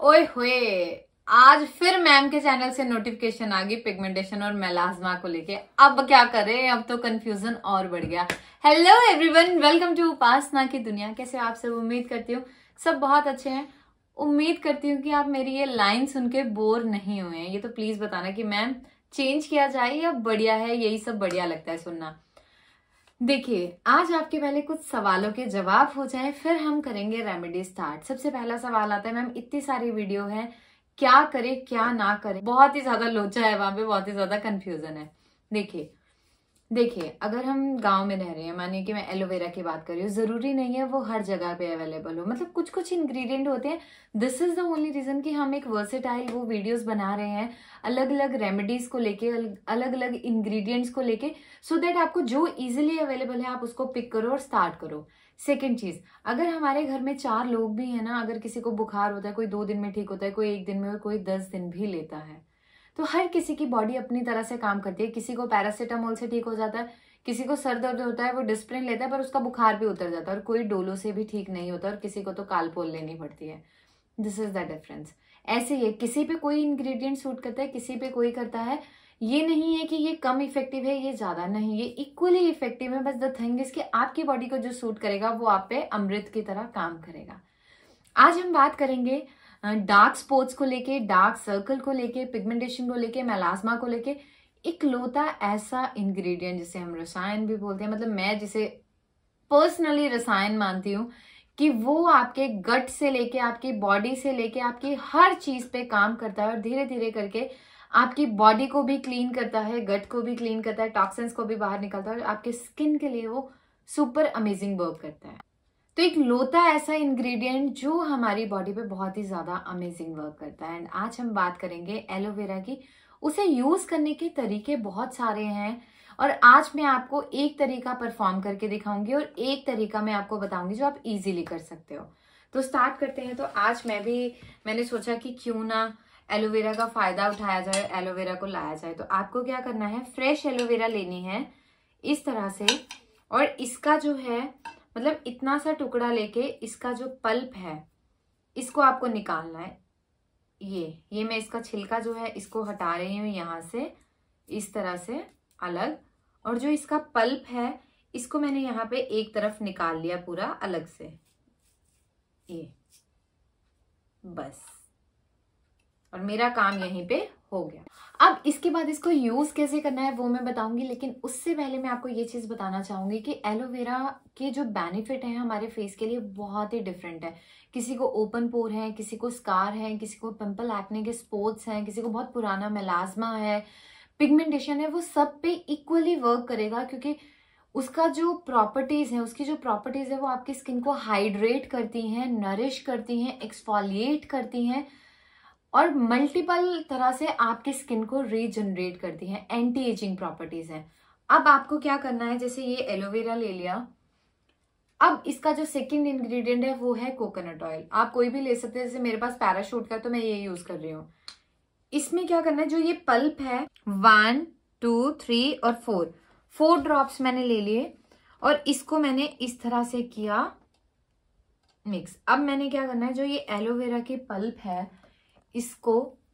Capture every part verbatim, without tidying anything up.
ओए होए, आज फिर मैम के चैनल से नोटिफिकेशन आ गई पिगमेंटेशन और मेलास्मा को लेके। अब क्या करें, अब तो कंफ्यूजन और बढ़ गया। Hello everyone, welcome to Upasana की दुनिया। कैसे आप सब? उम्मीद करती हूँ सब बहुत अच्छे हैं। उम्मीद करती हूँ कि आप मेरी ये लाइन सुन के बोर नहीं हुए हैं। ये तो प्लीज बताना कि मैम चेंज किया जाए या बढ़िया है, यही सब बढ़िया लगता है सुनना। देखिए, आज आपके पहले कुछ सवालों के जवाब हो जाए, फिर हम करेंगे रेमेडी स्टार्ट। सबसे पहला सवाल आता है, मैम इतनी सारी वीडियो है, क्या करे क्या ना करे। बहुत ही ज्यादा लोचा है वहां पे, बहुत ही ज्यादा कंफ्यूजन है। देखिए देखिए अगर हम गांव में रह रहे हैं, मानिए कि मैं एलोवेरा की बात कर रही हूँ, जरूरी नहीं है वो हर जगह पे अवेलेबल हो। मतलब कुछ कुछ इंग्रेडिएंट होते हैं। This is the only reason कि हम एक वर्सेटाइल वो वीडियोस बना रहे हैं, अलग अलग रेमेडीज को लेके, अलग अलग इंग्रेडिएंट्स को लेके, सो दैट आपको जो इजिली अवेलेबल है आप उसको पिक करो और स्टार्ट करो। सेकेंड चीज, अगर हमारे घर में चार लोग भी है ना, अगर किसी को बुखार होता है, कोई दो दिन में ठीक होता है, कोई एक दिन में और कोई दस दिन भी लेता है, तो हर किसी की बॉडी अपनी तरह से काम करती है। किसी को पैरासीटामोल से ठीक हो जाता है, किसी को सर दर्द होता है वो डिस्प्रिन लेता है पर उसका बुखार भी उतर जाता है, और कोई डोलो से भी ठीक नहीं होता, और किसी को तो कालपोल लेनी पड़ती है। This is the difference. ऐसे ही किसी पे कोई इंग्रेडिएंट सूट करता है, किसी पे कोई करता है। ये नहीं है कि ये कम इफेक्टिव है, ये ज्यादा नहीं, ये इक्वली इफेक्टिव है। बस द थिंग इज कि आपकी बॉडी को जो सूट करेगा वो आप पे अमृत की तरह काम करेगा। आज हम बात करेंगे डार्क स्पॉट्स को लेके, डार्क सर्कल को लेके, पिगमेंटेशन को लेके, मेलास्मा को लेके। इकलौता ऐसा इंग्रेडिएंट जिसे हम रसायन भी बोलते हैं, मतलब मैं जिसे पर्सनली रसायन मानती हूँ, कि वो आपके गट से लेके, आपकी बॉडी से लेके, आपकी हर चीज पे काम करता है, और धीरे धीरे करके आपकी बॉडी को भी क्लीन करता है, गट को भी क्लीन करता है, टॉक्सिन्स को भी बाहर निकालता है, और आपके स्किन के लिए वो सुपर अमेजिंग वर्क करता है। तो एक लोता ऐसा इंग्रेडिएंट जो हमारी बॉडी पे बहुत ही ज्यादा अमेजिंग वर्क करता है। एंड आज हम बात करेंगे एलोवेरा की। उसे यूज करने के तरीके बहुत सारे हैं, और आज मैं आपको एक तरीका परफॉर्म करके दिखाऊंगी और एक तरीका मैं आपको बताऊंगी जो आप इजीली कर सकते हो। तो स्टार्ट करते हैं। तो आज मैं भी मैंने सोचा कि क्यों ना एलोवेरा का फायदा उठाया जाए, एलोवेरा को लाया जाए। तो आपको क्या करना है, फ्रेश एलोवेरा लेनी है इस तरह से, और इसका जो है मतलब इतना सा टुकड़ा लेके इसका जो पल्प है इसको आपको निकालना है। ये ये मैं इसका छिलका जो है इसको हटा रही हूँ यहां से, इस तरह से अलग। और जो इसका पल्प है इसको मैंने यहाँ पे एक तरफ निकाल लिया पूरा अलग से, ये बस। और मेरा काम यहीं पे हो गया। अब इसके बाद इसको यूज कैसे करना है वो मैं बताऊंगी, लेकिन उससे पहले मैं आपको ये चीज बताना चाहूंगी कि एलोवेरा के जो बेनिफिट है हमारे फेस के लिए बहुत ही डिफरेंट है। किसी को ओपन पोर है, किसी को स्कार है, किसी को पिंपल एक्ने के स्पॉट्स हैं, किसी को बहुत पुराना मेलास्मा है, पिगमेंटेशन है, वो सब पे इक्वली वर्क करेगा, क्योंकि उसका जो प्रॉपर्टीज है, उसकी जो प्रॉपर्टीज है वो आपकी स्किन को हाइड्रेट करती हैं, नरिश करती हैं, एक्सफोलिएट करती हैं, और मल्टीपल तरह से आपकी स्किन को रीजनरेट करती हैं। एंटी एजिंग प्रॉपर्टीज हैं। अब आपको क्या करना है, जैसे ये एलोवेरा ले लिया, अब इसका जो सेकंड इंग्रेडिएंट है वो है कोकोनट ऑयल। आप कोई भी ले सकते हैं, जैसे मेरे पास पैराशूट का तो मैं ये यूज कर रही हूँ। इसमें क्या करना है, जो ये पल्प है, वन टू थ्री और फोर फोर ड्रॉप्स मैंने ले लिए, और इसको मैंने इस तरह से किया मिक्स। अब मैंने क्या करना है, जो ये एलोवेरा की पल्प है इसको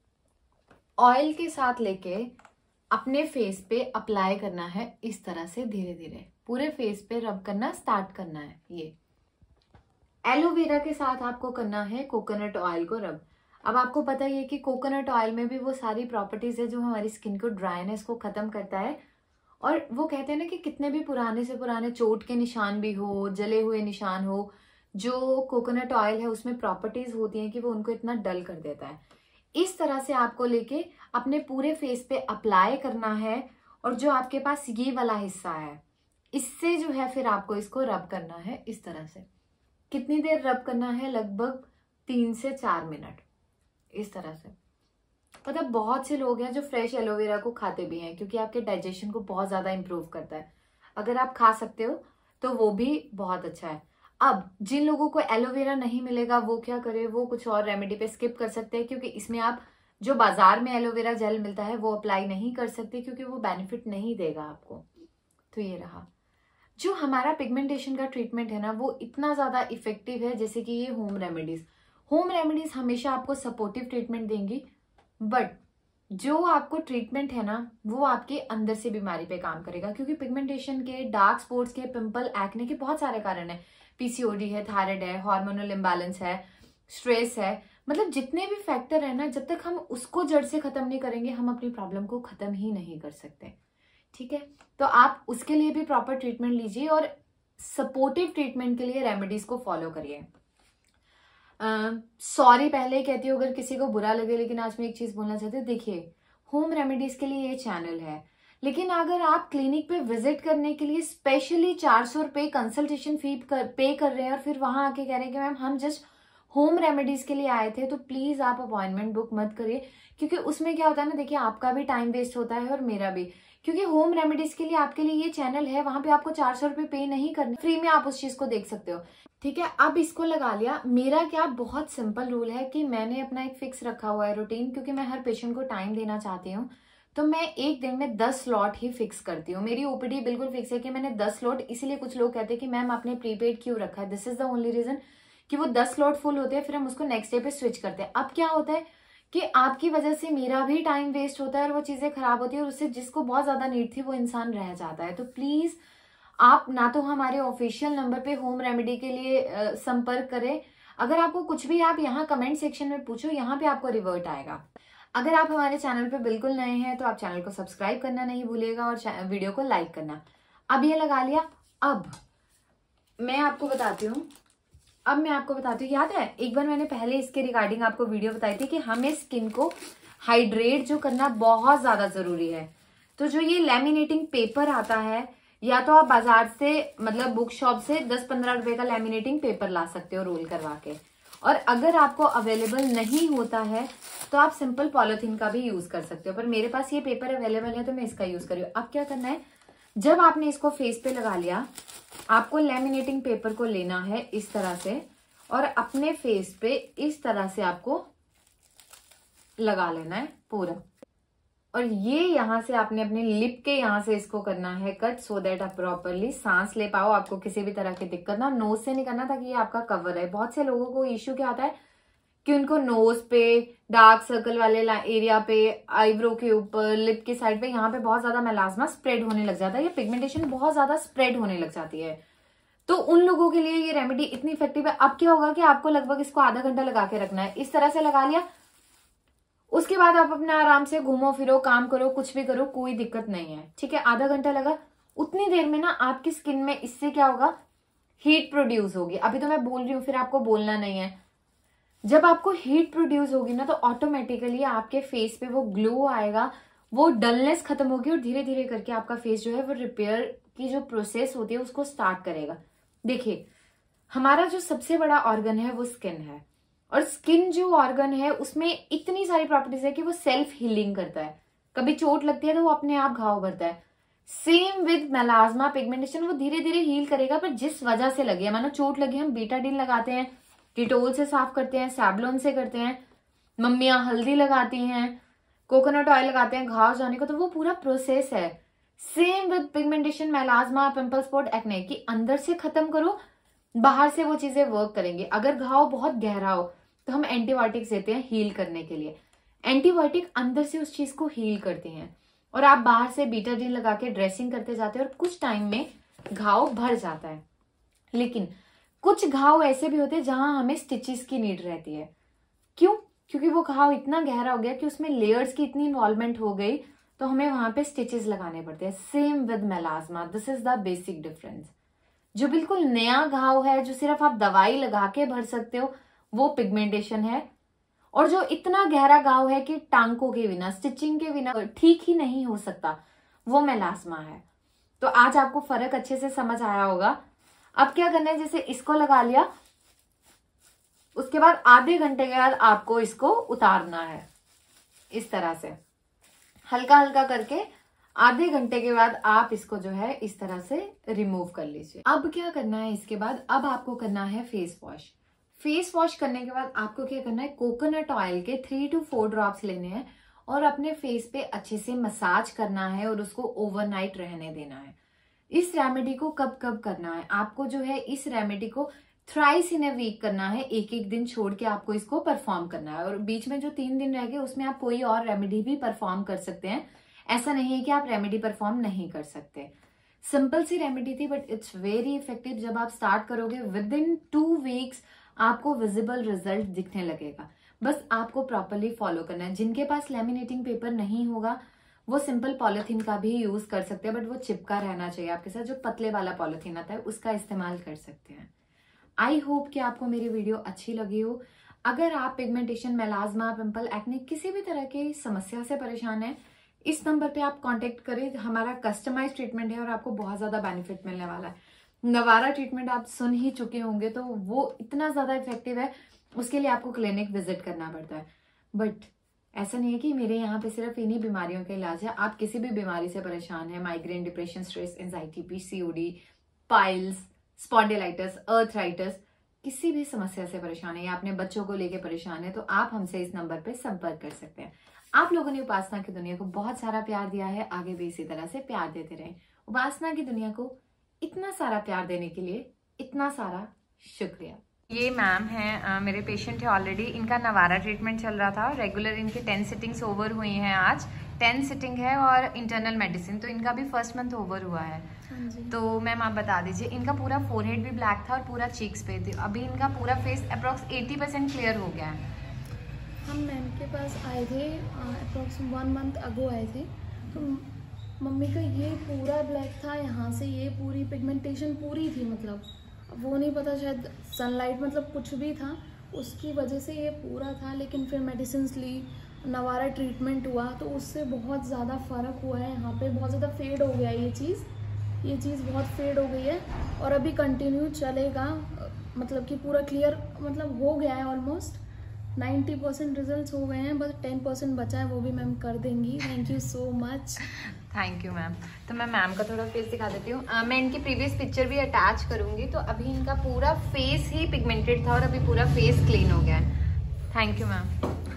ऑयल के साथ लेके अपने फेस पे अप्लाई करना है, इस तरह से धीरे धीरे पूरे फेस पे रब करना स्टार्ट करना है। ये एलोवेरा के साथ आपको करना है कोकोनट ऑयल को रब। अब आपको पता ही है कि कोकोनट ऑयल में भी वो सारी प्रॉपर्टीज है जो हमारी स्किन को ड्राइनेस को खत्म करता है। और वो कहते हैं ना कि कितने भी पुराने से पुराने चोट के निशान भी हो, जले हुए निशान हो, जो कोकोनट ऑयल है उसमें प्रॉपर्टीज होती हैं कि वो उनको इतना डल कर देता है। इस तरह से आपको लेके अपने पूरे फेस पे अप्लाई करना है, और जो आपके पास ये वाला हिस्सा है इससे जो है फिर आपको इसको रब करना है इस तरह से। कितनी देर रब करना है, लगभग तीन से चार मिनट इस तरह से। मतलब बहुत से लोग हैं जो फ्रेश एलोवेरा को खाते भी हैं, क्योंकि आपके डाइजेशन को बहुत ज्यादा इंप्रूव करता है। अगर आप खा सकते हो तो वो भी बहुत अच्छा है। अब जिन लोगों को एलोवेरा नहीं मिलेगा वो क्या करे, वो कुछ और रेमेडी पे स्किप कर सकते हैं, क्योंकि इसमें आप जो बाजार में एलोवेरा जेल मिलता है वो अप्लाई नहीं कर सकते, क्योंकि वो बेनिफिट नहीं देगा आपको। तो ये रहा जो हमारा पिगमेंटेशन का ट्रीटमेंट है ना, वो इतना ज्यादा इफेक्टिव है जैसे कि ये होम रेमेडीज। होम रेमेडीज हमेशा आपको सपोर्टिव ट्रीटमेंट देंगी, बट जो आपको ट्रीटमेंट है ना वो आपके अंदर से बीमारी पे काम करेगा, क्योंकि पिगमेंटेशन के, डार्क स्पॉट्स के, पिंपल, एक्ने के बहुत सारे कारण है। पीसीओडी है, थायराइड है, हार्मोनल इम्बैलेंस है, स्ट्रेस है, मतलब जितने भी फैक्टर है ना, जब तक हम उसको जड़ से खत्म नहीं करेंगे हम अपनी प्रॉब्लम को खत्म ही नहीं कर सकते। ठीक है, तो आप उसके लिए भी प्रॉपर ट्रीटमेंट लीजिए और सपोर्टिव ट्रीटमेंट के लिए रेमेडीज को फॉलो करिए। सॉरी uh, पहले कहती हूँ अगर किसी को बुरा लगे, लेकिन आज मैं एक चीज बोलना चाहती हूँ। देखिए, होम रेमेडीज के लिए ये चैनल है, लेकिन अगर आप क्लिनिक पे विजिट करने के लिए स्पेशली चार सौ रुपए कंसल्टेशन फी कर, पे कर रहे हैं और फिर वहां आके कह रहे हैं कि मैम हम जस्ट होम रेमेडीज के लिए आए थे, तो प्लीज आप अपॉइंटमेंट बुक मत करिए, क्योंकि उसमें क्या होता है ना, देखिए आपका भी टाइम वेस्ट होता है और मेरा भी, क्योंकि होम रेमेडीज के लिए आपके लिए ये चैनल है, वहां पे आपको चार सौ रुपए पे नहीं करने, फ्री में आप उस चीज को देख सकते हो। ठीक है, अब इसको लगा लिया। मेरा क्या बहुत सिंपल रूल है कि मैंने अपना एक फिक्स रखा हुआ है रूटीन, क्योंकि मैं हर पेशेंट को टाइम देना चाहती हूँ, तो मैं एक दिन में दस स्लॉट ही फिक्स करती हूँ। मेरी ओपीडी बिल्कुल फिक्स है कि मैंने दस स्लॉट, इसीलिए कुछ लोग कहते हैं कि मैम आपने प्रीपेड क्यों रखा है, this is the only reason कि वो दस स्लॉट फुल होते हैं, फिर हम उसको नेक्स्ट डे पे स्विच करते हैं। अब क्या होता है कि आपकी वजह से मेरा भी टाइम वेस्ट होता है और वो चीजें खराब होती है, और उससे जिसको बहुत ज्यादा नीड थी वो इंसान रह जाता है। तो प्लीज आप ना तो हमारे ऑफिशियल नंबर पे होम रेमेडी के लिए आ, संपर्क करें। अगर आपको कुछ भी आप यहाँ कमेंट सेक्शन में पूछो, यहाँ पे आपको रिवर्ट आएगा। अगर आप हमारे चैनल पे बिल्कुल नए हैं तो आप चैनल को सब्सक्राइब करना नहीं भूलिएगा और वीडियो को लाइक करना। अब ये लगा लिया। अब मैं आपको बताती हूँ अब मैं आपको बताती हूँ याद है एक बार मैंने पहले इसके रिगार्डिंग आपको वीडियो बताई थी कि हमें स्किन को हाइड्रेट जो करना बहुत ज्यादा जरूरी है। तो जो ये लैमिनेटिंग पेपर आता है, या तो आप बाजार से मतलब बुक शॉप से दस पंद्रह रुपए का लैमिनेटिंग पेपर ला सकते हो रोल करवा के, और अगर आपको अवेलेबल नहीं होता है तो आप सिंपल पॉलिथीन का भी यूज कर सकते हो, पर मेरे पास ये पेपर अवेलेबल है तो मैं इसका यूज कर रही हूँ। अब क्या करना है, जब आपने इसको फेस पे लगा लिया, आपको लैमिनेटिंग पेपर को लेना है इस तरह से और अपने फेस पे इस तरह से आपको लगा लेना है पूरा, और ये यहाँ से आपने अपने लिप के यहाँ से इसको करना है कट, सो दैट आप प्रॉपरली सांस ले पाओ, आपको किसी भी तरह की दिक्कत ना। नोज से नहीं करना ताकि ये आपका कवर है। बहुत से लोगों को इश्यू क्या आता है कि उनको नोज पे, डार्क सर्कल वाले एरिया पे, आईब्रो के ऊपर, लिप के साइड पे, यहाँ पे बहुत ज्यादा मेलास्मा स्प्रेड होने लग जाता है, ये पिगमेंटेशन बहुत ज्यादा स्प्रेड होने लग जाती है। तो उन लोगों के लिए ये रेमेडी इतनी इफेक्टिव है। अब क्या होगा कि आपको लगभग इसको आधा घंटा लगा के रखना है। इस तरह से लगा लिया, उसके बाद आप अपना आराम से घूमो फिरो, काम करो, कुछ भी करो, कोई दिक्कत नहीं है। ठीक है, आधा घंटा लगा, उतनी देर में ना आपकी स्किन में इससे क्या होगा, हीट प्रोड्यूस होगी। अभी तो मैं बोल रही हूँ, फिर आपको बोलना नहीं है। जब आपको हीट प्रोड्यूस होगी ना तो ऑटोमेटिकली आपके फेस पे वो ग्लो आएगा, वो डलनेस खत्म होगी और धीरे धीरे करके आपका फेस जो है वो रिपेयर की जो प्रोसेस होती है उसको स्टार्ट करेगा। देखिए, हमारा जो सबसे बड़ा ऑर्गन है वो स्किन है, और स्किन जो ऑर्गन है उसमें इतनी सारी प्रॉपर्टीज है कि वो सेल्फ हीलिंग करता है। कभी चोट लगती है तो वो अपने आप घाव भरता है। सेम विद मेलास्मा पिगमेंटेशन, वो धीरे धीरे हील करेगा, पर जिस वजह से लगी है, मानो चोट लगी, हम बीटाडीन लगाते हैं, डिटोल से साफ करते हैं, सैवलॉन से करते हैं, मम्मियां हल्दी लगाती हैं, कोकोनट ऑयल लगाते हैं घाव जाने को, तो वो पूरा प्रोसेस है। Same with pigmentation, melasma, pimple spot, acne की अंदर से खत्म करो, बाहर से वो चीजें वर्क करेंगे। अगर घाव बहुत गहरा हो तो हम एंटीबायोटिक्स देते हैं हील करने के लिए। एंटीबायोटिक अंदर से उस चीज को हील करते हैं, और आप बाहर से बीटाडीन लगा के ड्रेसिंग करते जाते हैं और कुछ टाइम में घाव भर जाता है। लेकिन कुछ घाव ऐसे भी होते हैं जहां हमें स्टिचेस की नीड रहती है। क्यों? क्योंकि वो घाव इतना गहरा हो गया कि उसमें लेयर्स की इतनी इन्वॉल्वमेंट हो गई, तो हमें वहां पे स्टिचेस लगाने पड़ते हैं। Same with melasma, this is the basic difference. जो बिल्कुल नया घाव है, जो सिर्फ आप दवाई लगा के भर सकते हो, वो पिगमेंटेशन है। और जो इतना गहरा घाव है कि टांकों के बिना, स्टिचिंग के बिना ठीक ही नहीं हो सकता, वो मेलास्मा है। तो आज आपको फर्क अच्छे से समझ आया होगा। अब क्या करना है, जैसे इसको लगा लिया, उसके बाद आधे घंटे के बाद आपको इसको उतारना है इस तरह से, हल्का हल्का करके। आधे घंटे के बाद आप इसको जो है इस तरह से रिमूव कर लीजिए। अब क्या करना है इसके बाद, अब आपको करना है फेस वॉश। फेस वॉश करने के बाद आपको क्या करना है, कोकोनट ऑयल के थ्री टू फोर ड्रॉप्स लेने हैं और अपने फेस पे अच्छे से मसाज करना है और उसको ओवरनाइट रहने देना है। इस रेमेडी को कब कब करना है, आपको जो है इस रेमेडी को थ्राइस इन ए वीक करना है, एक एक दिन छोड़ के आपको इसको परफॉर्म करना है। और बीच में जो तीन दिन रह गए उसमें आप कोई और रेमेडी भी परफॉर्म कर सकते हैं। ऐसा नहीं है कि आप रेमेडी परफॉर्म नहीं कर सकते। सिंपल सी रेमेडी थी बट इट्स वेरी इफेक्टिव। जब आप स्टार्ट करोगे विद इन टू वीक्स आपको विजिबल रिजल्ट दिखने लगेगा। बस आपको प्रॉपरली फॉलो करना है। जिनके पास लैमिनेटिंग पेपर नहीं होगा वो सिंपल पॉलिथीन का भी यूज कर सकते हैं, बट वो चिपका रहना चाहिए आपके साथ। जो पतले वाला पॉलिथीन आता है उसका इस्तेमाल कर सकते हैं। आई होप कि आपको मेरी वीडियो अच्छी लगी हो। अगर आप पिगमेंटेशन, मेलाज्मा, पिंपल, एक्ने किसी भी तरह की समस्या से परेशान है, इस नंबर पे आप कांटेक्ट करें। हमारा कस्टमाइज ट्रीटमेंट है और आपको बहुत ज्यादा बेनिफिट मिलने वाला है। नवारा ट्रीटमेंट आप सुन ही चुके होंगे, तो वो इतना ज्यादा इफेक्टिव है, उसके लिए आपको क्लिनिक विजिट करना पड़ता है। बट ऐसा नहीं है कि मेरे यहाँ पे सिर्फ इन्हीं बीमारियों का इलाज है। आप किसी भी बीमारी से परेशान है, migraine, depression, stress, anxiety, PCOD, piles, spondylitis, arthritis, किसी भी समस्या से परेशान है या अपने बच्चों को लेके परेशान है, तो आप हमसे इस नंबर पे संपर्क कर सकते हैं। आप लोगों ने उपासना की दुनिया को बहुत सारा प्यार दिया है, आगे भी इसी तरह से प्यार देते रहें। उपासना की दुनिया को इतना सारा प्यार देने के लिए इतना सारा शुक्रिया। ये मैम है, मेरे पेशेंट है ऑलरेडी। इनका नवारा ट्रीटमेंट चल रहा था। रेगुलर इनके टेन सिटिंग्स ओवर हुई हैं। आज टेन सिटिंग है और इंटरनल मेडिसिन, तो इनका भी फर्स्ट मंथ ओवर हुआ है। तो मैम आप बता दीजिए, इनका पूरा फोरहेड भी ब्लैक था और पूरा चीक्स पे थी। अभी इनका पूरा फेस अप्रॉक्स अस्सी परसेंट क्लियर हो गया है। हम मैम के पास आए थे अप्रॉक्स वन मंथ अगो आए थे। तो मम्मी का ये पूरा ब्लैक था, यहाँ से ये पूरी पिगमेंटेशन पूरी थी। मतलब वो नहीं पता, शायद सनलाइट मतलब कुछ भी था उसकी वजह से ये पूरा था। लेकिन फिर मेडिसिन ली, नवारा ट्रीटमेंट हुआ, तो उससे बहुत ज़्यादा फ़र्क हुआ है। यहाँ पे बहुत ज़्यादा फेड हो गया है ये चीज़ ये चीज़ बहुत फेड हो गई है और अभी कंटिन्यू चलेगा। मतलब कि पूरा क्लियर मतलब हो गया है, ऑलमोस्ट नाइन्टी परसेंट रिजल्ट हो गए हैं, बस टेन परसेंट बचा है, वो भी मैम कर देंगी। Thank you so much. Thank you ma'am. तो मैं मैम का थोड़ा फेस दिखा देती हूँ। मैं इनकी प्रीवियस पिक्चर भी अटैच करूंगी। तो अभी इनका पूरा फेस ही पिगमेंटेड था और अभी पूरा फेस क्लीन हो गया है। Thank you ma'am.